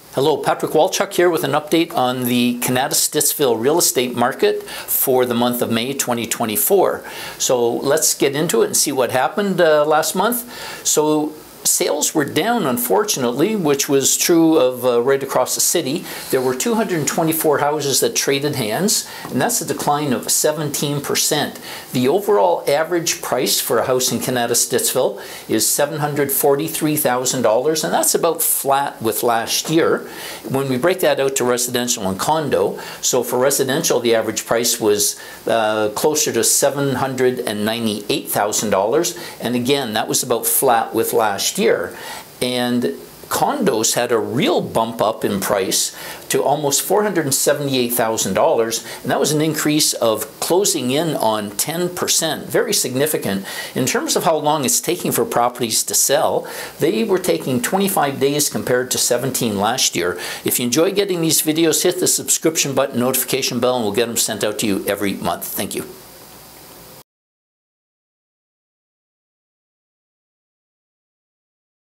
Hello, Patrick Walchuk here with an update on the Kanata and Stittsville real estate market for the month of May 2024. So let's get into it and see what happened last month. So sales were down, unfortunately, which was true of right across the city. There were 224 houses that traded hands, and that's a decline of 17%. The overall average price for a house in Kanata and Stittsville is $743,000, and that's about flat with last year. When we break that out to residential and condo, so for residential, the average price was closer to $798,000, and again, that was about flat with last year. And condos had a real bump up in price to almost $478,000, and that was an increase of closing in on 10%, very significant. In terms of how long it's taking for properties to sell, they were taking 25 days compared to 17 last year. If you enjoy getting these videos, hit the subscription button, notification bell, and we'll get them sent out to you every month. Thank you.